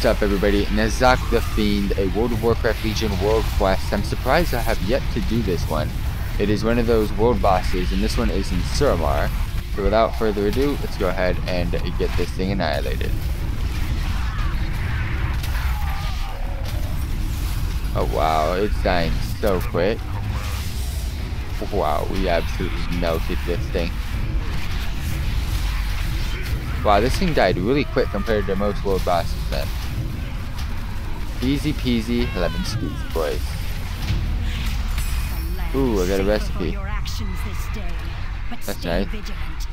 What's up everybody, Naz'Ak the Fiend, a World of Warcraft Legion world quest. I'm surprised I have yet to do this one. It is one of those world bosses, and this one is in Suramar. So without further ado, let's go ahead and get this thing annihilated. Oh wow, it's dying so quick. Wow, we absolutely melted this thing. Wow, this thing died really quick compared to most world bosses then. Easy peasy, lemon squeezy, boys. Ooh, I got a recipe. That's nice.